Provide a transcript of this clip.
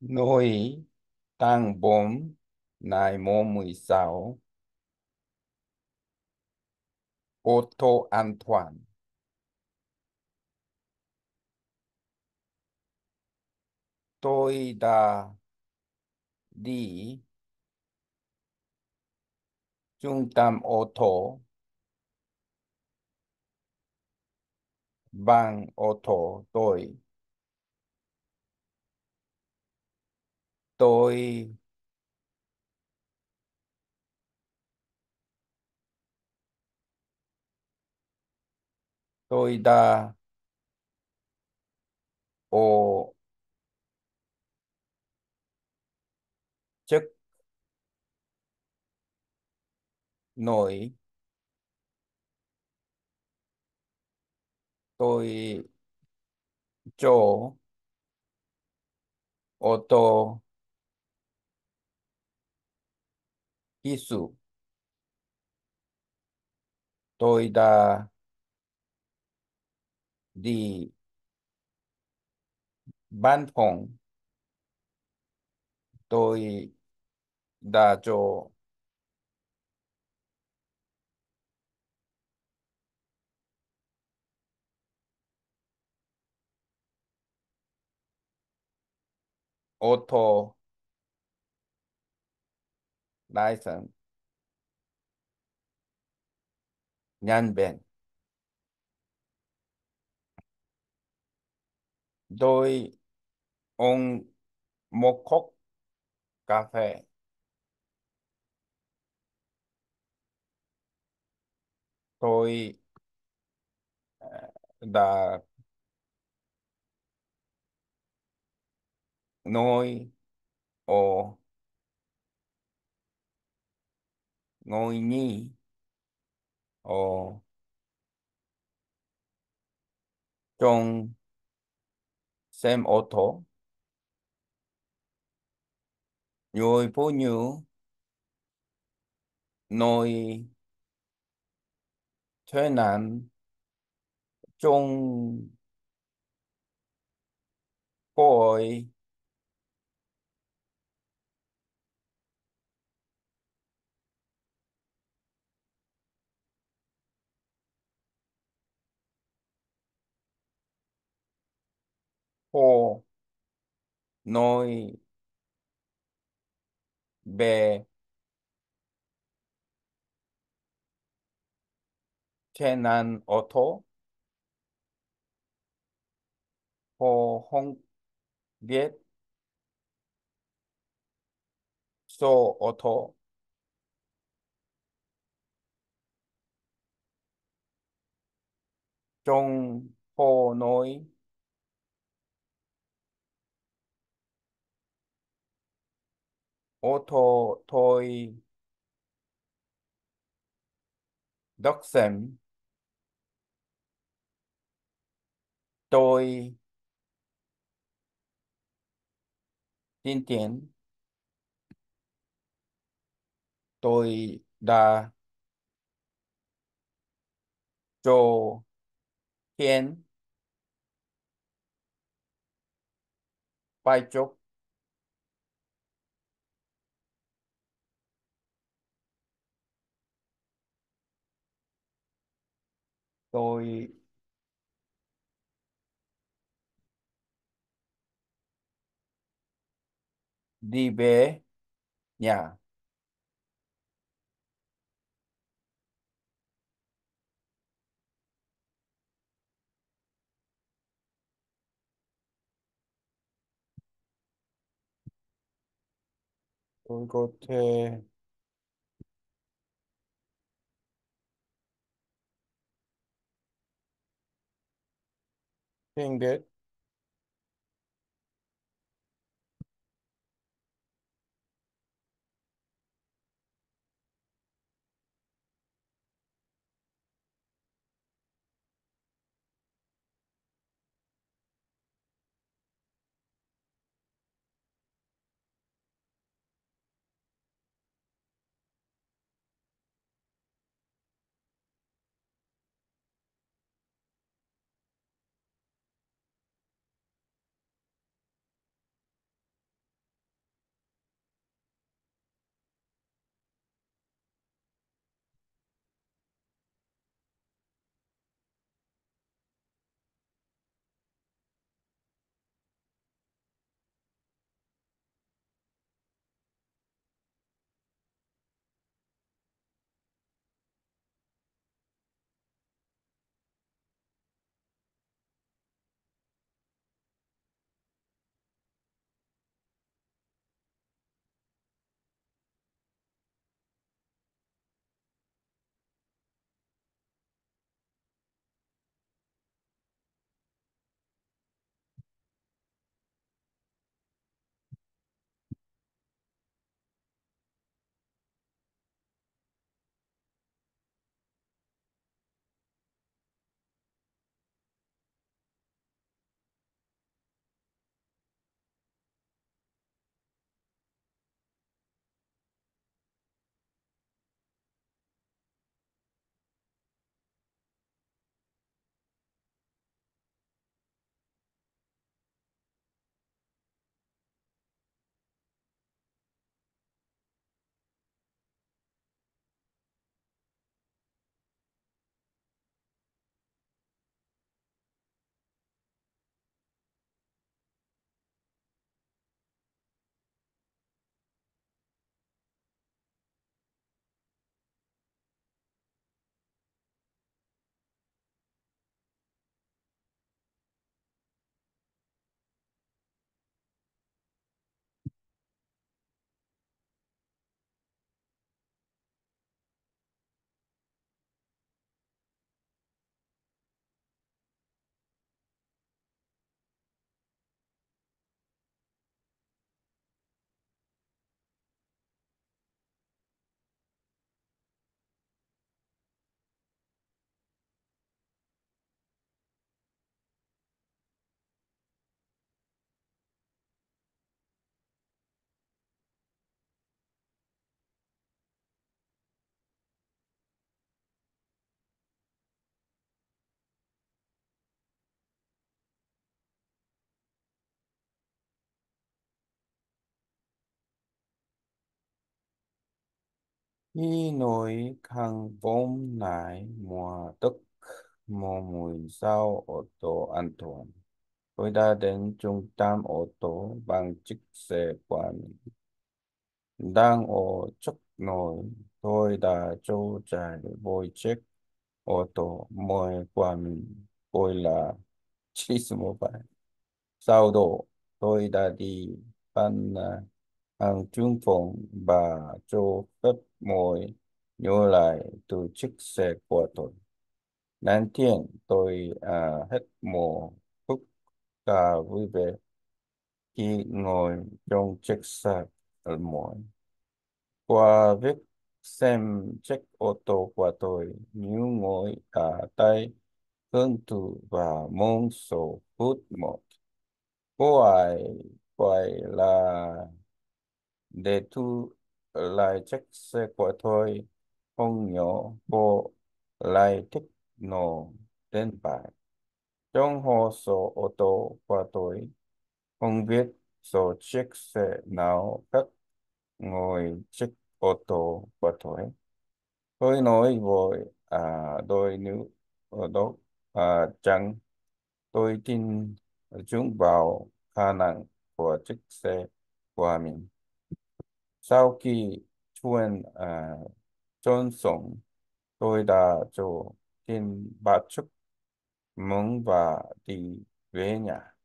Nỗi tăng bom này mô 16 ô tô an toàn. Tôi đã đi trung tâm ô tô bằng ô tô tôi. Tôi tôi đã ô chức nổi. Tôi chỗ ô tô kỹ sư. Tôi đã đi văn phòng. Tôi đã cho ô tô license nhân viên. Tôi uống một cốc cà phê. Tôi đã nói ở ngồi nhì ở trong xem ô tô. Rồi phụ nữ nói thuê nạn trong cõi hồ nói về thuê nạn ô tô. Hồ không biết số ô tô. Trong hồ nói ô tô tôi đắc xem. Tôi tin tiền. Tôi đã cho tiền vài chục. Tôi đi về nhà. Tôi có thể think biết. Khi nỗi khăn vốn nại mùa tức mùa mùi sao ô tô an toàn. Tôi đã đến trung tâm ô tô bằng chiếc xe của mình. Đang ở chốc nồi, tôi đã cho chạy với chiếc ô tô mới của mình. Tôi là Cheese Mobile. Sau đó, tôi đã đi bán hàng trúng phòng và cho phép mọi nhớ lại từ chiếc xe của tôi. Nạn thiên tôi hết mùa phúc cả vui vẻ khi ngồi trong chiếc xe mới. Qua việc xem chiếc ô tô của tôi như ngồi tay hưởng thụ và mong số phút một. Cô ấy quay là để thu lại chiếc xe của tôi. Không nhớ cô lại thích nổ đến bài. Trong hồ sơ ô tô của tôi, không viết số chiếc xe nào cất ngồi chiếc ô tô của tôi. Tôi nói với đôi nữ ở đó rằng tôi tin chúng vào khả năng của chiếc xe của mình. Sau khi chuyên trốn sống, tôi đã cho tin bà chúc mừng và đi về nhà.